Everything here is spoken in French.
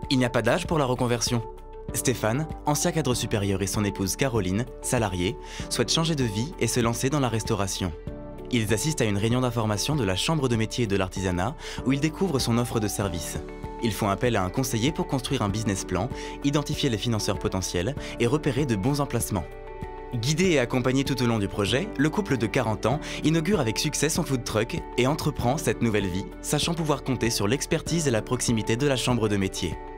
Il n'y a pas d'âge pour la reconversion. Stéphane, ancien cadre supérieur, et son épouse Caroline, salariée, souhaitent changer de vie et se lancer dans la restauration. Ils assistent à une réunion d'information de la Chambre de métier et de l'artisanat où ils découvrent son offre de service. Ils font appel à un conseiller pour construire un business plan, identifier les financeurs potentiels et repérer de bons emplacements. Guidé et accompagné tout au long du projet, le couple de 40 ans inaugure avec succès son food truck et entreprend cette nouvelle vie, sachant pouvoir compter sur l'expertise et la proximité de la Chambre de métier.